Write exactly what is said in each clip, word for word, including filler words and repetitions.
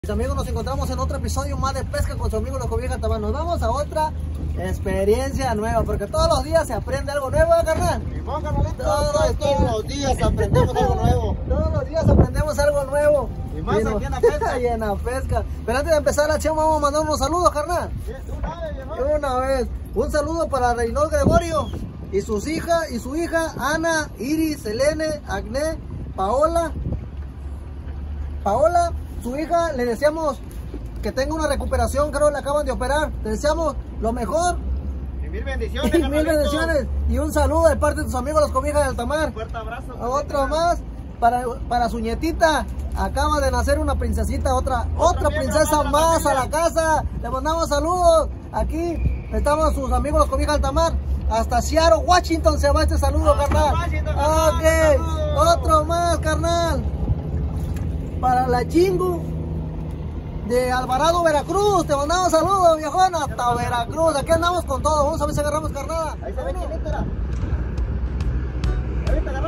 Mis amigos, nos encontramos en otro episodio más de Pesca con su amigo Loco Vieja Tamar. Nos vamos a otra experiencia nueva, porque todos los días se aprende algo nuevo, ¿eh, carnal? Simón, carnalito, Todos, todos, todos los días aprendemos algo nuevo. Todos los días aprendemos algo nuevo. Y más aquí en la pesca. Y en la pesca. Pero antes de empezar la chema, vamos a mandar unos saludos, carnal. Sí, una vez, viejo. Una vez. Un saludo para Reynold Gregorio y sus hijas y su hija Ana, Iris, Selene, Agne, Paola. Paola, su hija, le deseamos que tenga una recuperación, creo que le acaban de operar. Le deseamos lo mejor. Y mil bendiciones, Y mil carnalito. bendiciones. Y un saludo de parte de tus amigos los Cobijas del Tamar. Un fuerte abrazo. Otro más para, para su nietita. Acaba de nacer una princesita, otra, otra princesa más a la casa. Le mandamos saludos. Aquí estamos sus amigos los Cobijas del Tamar. Hasta Seattle, Washington se va este saludo, Hasta carnal. Washington, carnal, Ok, saludos. otro más, carnal. Para la Chingu de Alvarado, Veracruz. Te mandamos saludos, viejón, hasta Veracruz. Aquí andamos con todo. Vamos a ver si agarramos carnada. Ahí se ve chinito, era. Ahí te agarró.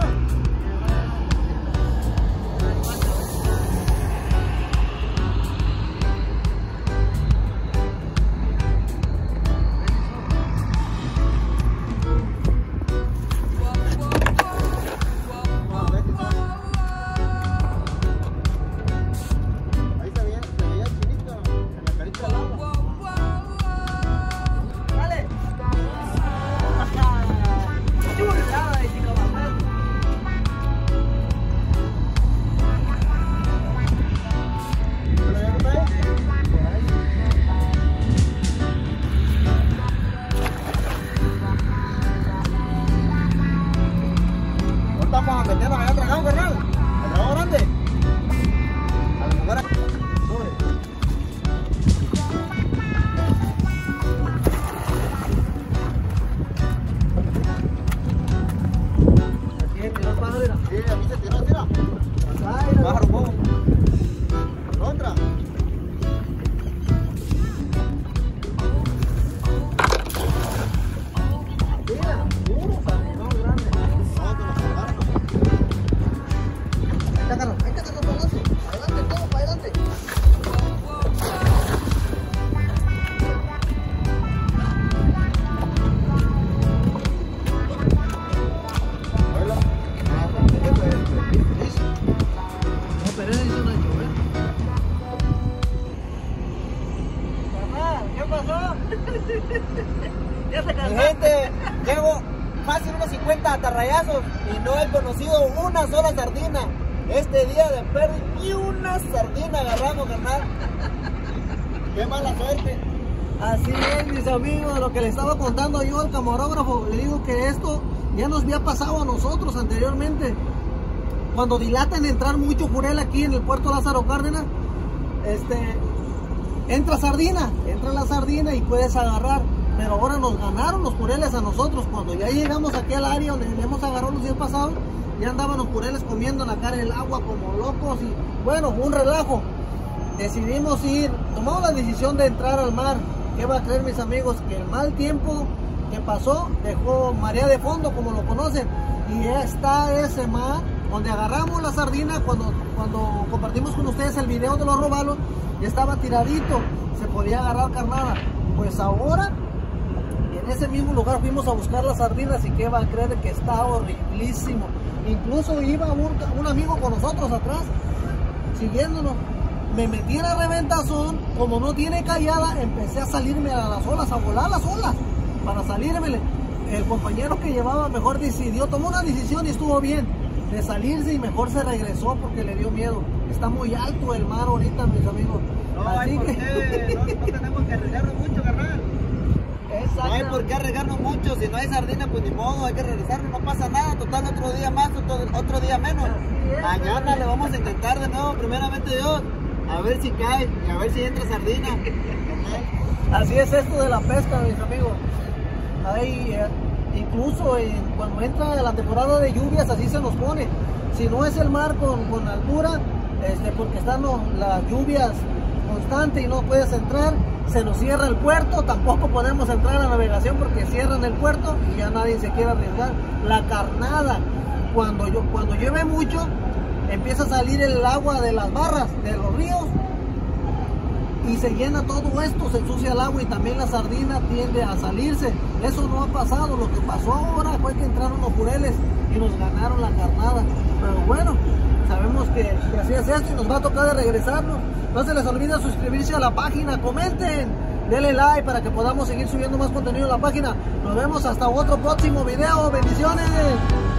Ahí se veía, se veía el chinito en la carita del agua. Dale. Chulada de chica mamá. ¿Pero ya no está ahí? Por ahí. Ahorita vamos a meternos allá al dragón, carnal. El dragón grande. A lo mejor aquí. Sube. Aquí es, tiró el pájaro, mira. Sí, a mí se tiró, tira. Ay, mira. Pájaro bobo. Contra. Mira, puro sardinón grande. Vamos con los cargados. Ahí está, carnal. Ahí está, carnal, para adelante. Adelante, todo para adelante. Oílo. No, pero él hizo una lluvia. Carnal, ¿qué pasó? Ya se Mi cansó. gente, llevo fácil unos cincuenta atarrayazos y no he conocido una sola sardina. Este día de perdí ni una sardina agarramos, carnal. Qué mala suerte. Así es, mis amigos, lo que le estaba contando yo al camarógrafo, le digo que esto ya nos había pasado a nosotros anteriormente. Cuando dilatan entrar mucho jurel aquí en el puerto Lázaro Cárdenas, este, entra sardina, entra la sardina y puedes agarrar. Pero ahora nos ganaron los jureles a nosotros. Cuando ya llegamos aquí al área donde hemos agarrado los días pasados, ya andaban los jureles comiendo en la cara del agua como locos y bueno, un relajo. Decidimos ir, tomamos la decisión de entrar al mar. ¿Qué va a creer, mis amigos? Que el mal tiempo que pasó dejó marea de fondo, como lo conocen, y está ese mar donde agarramos la sardina. Cuando, cuando compartimos con ustedes el video de los robalos, ya estaba tiradito, se podía agarrar carnada. Pues ahora en ese mismo lugar fuimos a buscar las sardinas y que va a creer que está horriblísimo. Incluso iba un, un amigo con nosotros atrás, siguiéndonos. Me metí en la reventazón, como no tiene callada, empecé a salirme a las olas, a volar las olas, para salirme. El compañero que llevaba mejor decidió, tomó una decisión y estuvo bien, de salirse y mejor se regresó porque le dio miedo. Está muy alto el mar ahorita, mis amigos. No hay por qué, no, no tenemos que arriesgarnos mucho, carnal. No hay por qué arriesgarnos mucho, si no hay sardina pues ni modo, hay que regresarnos, no pasa nada, total otro día más, otro, otro día menos. Así es, Mañana le vamos a intentar de nuevo, primeramente Dios, a ver si cae y a ver si entra sardina. Así es esto de la pesca, mis amigos. Hay, eh, incluso en- cuando entra la temporada de lluvias, así se nos pone. Si no es el mar con, con altura, este, porque están los- las lluvias constantes y no puedes entrar, se nos cierra el puerto, tampoco podemos entrar a la navegación porque cierran el puerto y ya nadie se quiere arriesgar. La carnada, cuando, yo, cuando llueve mucho, empieza a salir el agua de las barras, de los ríos, y se llena todo esto, se ensucia el agua y también la sardina tiende a salirse. Eso no ha pasado. Lo que pasó ahora fue que entraron los jureles y nos ganaron la carnada. Pero bueno, sabemos que, que así es esto y nos va a tocar de regresarnos. No se les olvide suscribirse a la página, comenten, denle like para que podamos seguir subiendo más contenido a la página. Nos vemos hasta otro próximo video. Bendiciones.